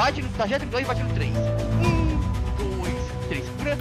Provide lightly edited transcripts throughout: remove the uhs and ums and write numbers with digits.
bate no trajeto 2 e bate no 3. 1, 2, 3, segura.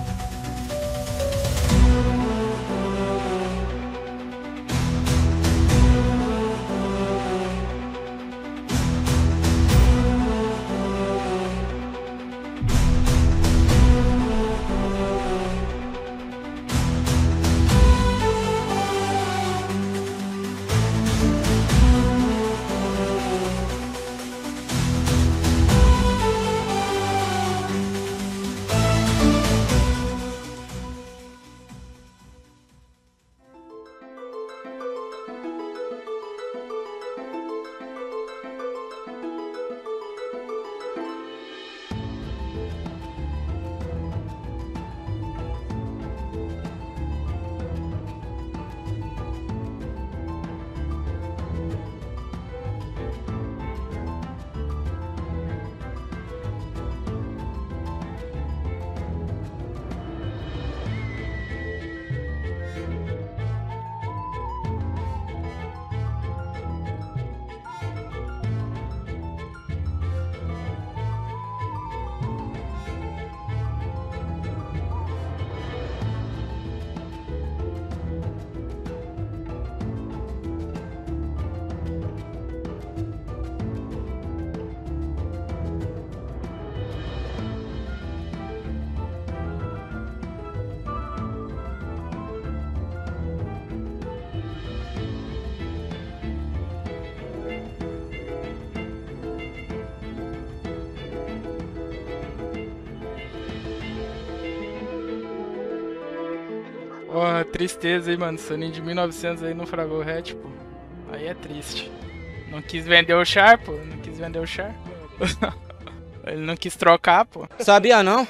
Porra, tristeza aí, mano. Soninho de 1900 aí não fragou o hatch, pô. Aí é triste. Não quis vender o char, pô. Não quis vender o char. Ele não quis trocar, pô. Sabia não?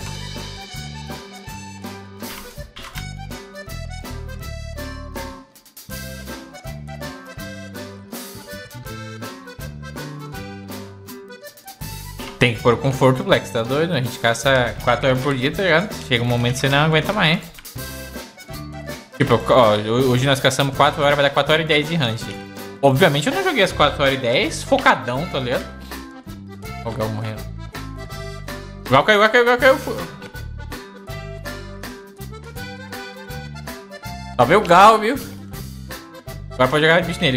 Tem que pôr conforto, Black, você tá doido? A gente caça 4 horas por dia, tá ligado? Chega um momento que você não aguenta mais, hein? Tipo, ó, hoje nós caçamos 4 horas, vai dar 4 horas e 10 de range. Obviamente eu não joguei as 4 horas e 10 focadão, tá ligado? Ó o Gal morrendo. O Gal caiu, Salvei o Gal, viu? Agora pode jogar bicho nele,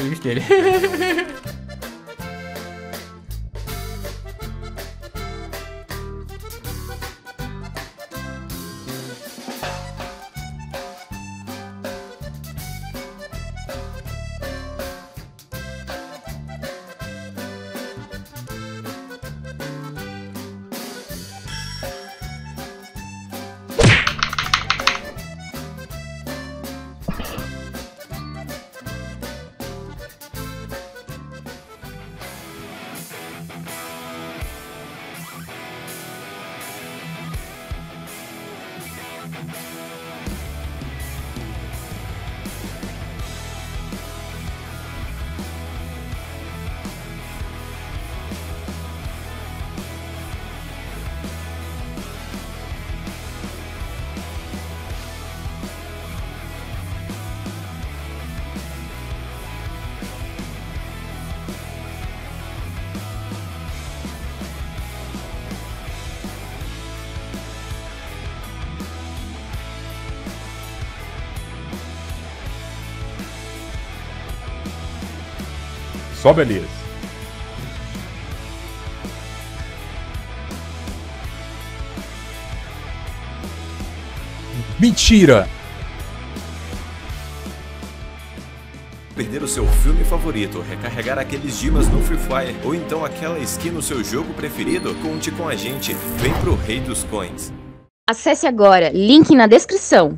Só beleza. Mentira! Perder o seu filme favorito, recarregar aqueles dimas no Free Fire ou então aquela skin no seu jogo preferido? Conte com a gente, vem pro Rei dos Coins. Acesse agora, link na descrição.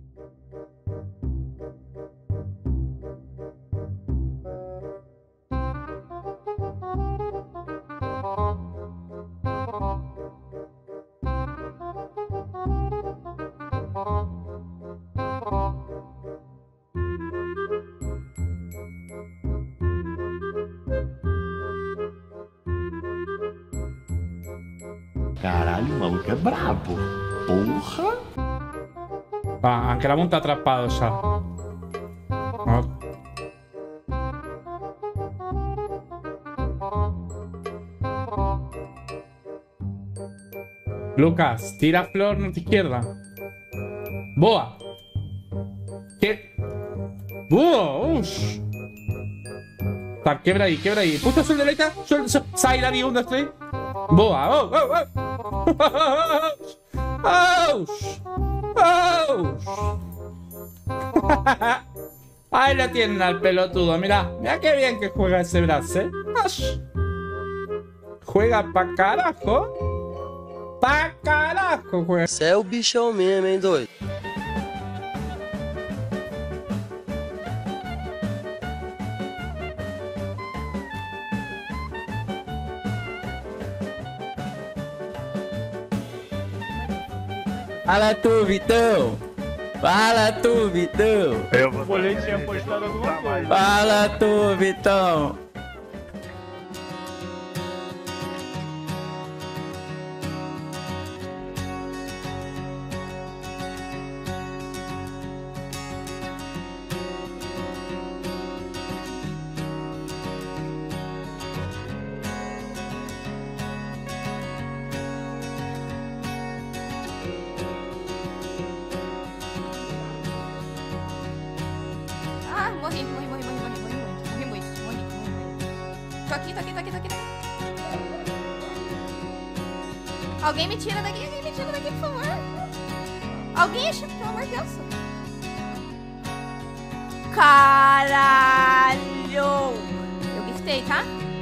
Caralho, o maluco é brabo. Porra! Ah, anche la monta atrappato sta. Oh. Lucas, tira a flor na esquerda. Boa. Que? Boa, ush. Tá, quebra aí, quebra aí. Puxa, suelta direita. Sai da de 1, 2, 3. Boa. Oh, oh, oh. Ahí la tienen al pelotudo, mira. Mira qué bien que juega ese brazo, ¿eh? Juega pa' carajo. Pa' carajo juega. Você é o bichão mesmo, hein, doido? Fala tu, Vitão! Fala tu, Vitão! O Bolete tinha postado alguma coisa. Fala tu, Vitão! Morri muito. Tô aqui. Alguém me tira daqui, por favor. Alguém acha, pelo amor de Deus. Caralho! Eu giftei, tá?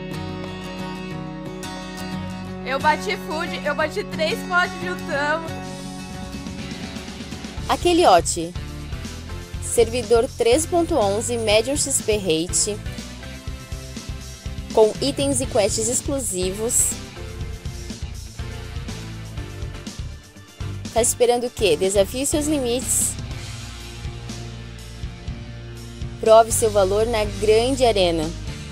Eu bati food, eu bati 3 potes de utamo. Aqueliote. Servidor 3.11, Medium XP Rate, com itens e quests exclusivos. Tá esperando o quê? Desafie seus limites. Prove seu valor na grande arena.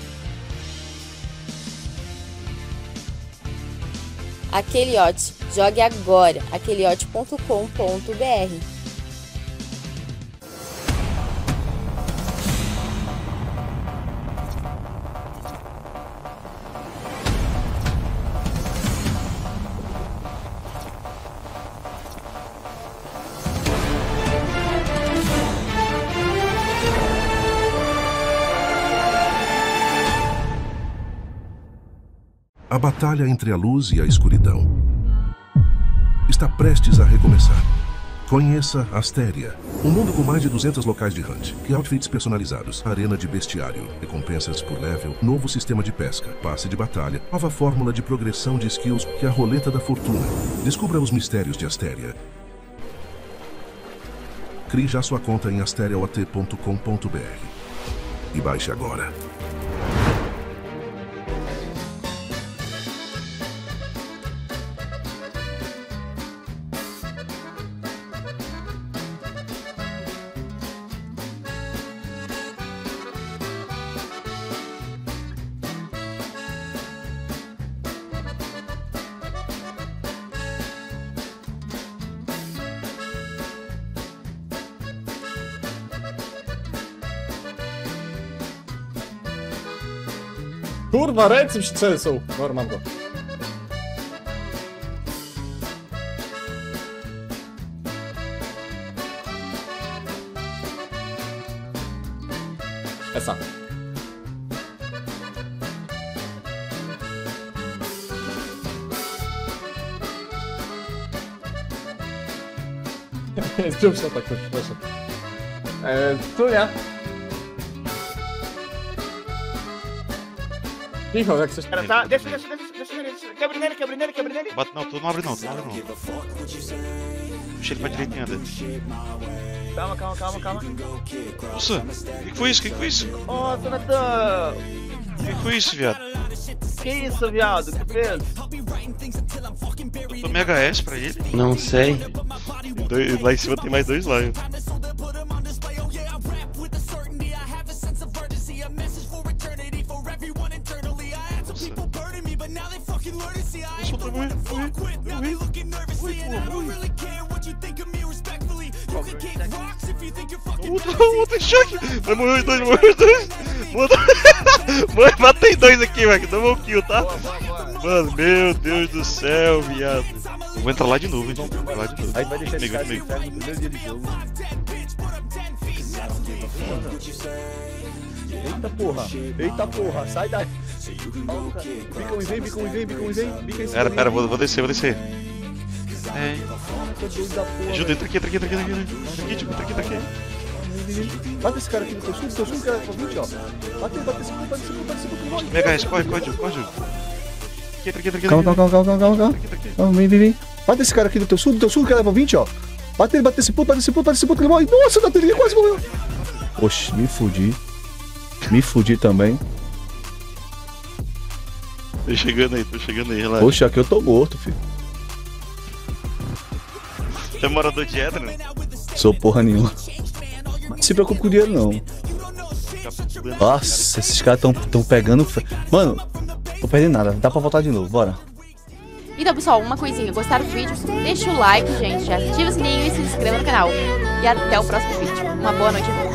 Aqueliote. Jogue agora. aqueliote.com.br. A batalha entre a luz e a escuridão está prestes a recomeçar. Conheça Astéria, um mundo com mais de 200 locais de hunt, e outfits personalizados, arena de bestiário, recompensas por level, novo sistema de pesca, passe de batalha, nova fórmula de progressão de skills e a roleta da fortuna. Descubra os mistérios de Astéria. Crie já sua conta em asteriaot.com.br e baixe agora. Kurwa, ręce mi się trzęsą. Norman go. Essa. Zrób się tak, proszę. Tu nie. Cicho, jak coś... Tá, desce. Quebra nele. Bate, não, tu não abre não. Puxa ele pra direita e anda. Calma. Nossa, o que foi isso? Nossa, Natan. O que foi isso, viado? Que isso, viado? Que fez? Eu tomei HS pra ele? Não sei. Lá em cima tem mais 2 lá. Outro choque! Vai morrer os dois! Matei 2 aqui, velho. Double kill, tá? Mano, meu Deus do céu, viado. Eu vou entrar lá de novo, hein? Vou lá de novo. Aí vai deixar esse cara comigo. no primeiro dia de jogo. Eita porra, sai daí. Bica um vem, bica um vem, bica um vem, bica esse. Pera, vou descer, vou descer. É. Ajuda, entra aqui. Entra aqui. Bate esse cara aqui no teu sul que é pra 20, ó. Bate esse puto. MHS, corre. Entra aqui. Calma, vem. Bate esse cara aqui do teu sul que leva 20, ó. Bate esse puto, que ele morre. Nossa, o Natalinha quase morreu. Oxi, me fudi também. Tô chegando aí, relaxa. Poxa, aqui eu tô morto, filho. Você é morador de Edna? Sou porra nenhuma. Não se preocupe com o dinheiro, não. Nossa, esses caras tão pegando... Mano, não perdi nada. Dá pra voltar de novo, bora. Então, pessoal, uma coisinha. Gostaram do vídeo? Deixa o like, gente. Ativa o sininho e se inscreva no canal. E até o próximo vídeo. Uma boa noite a todos.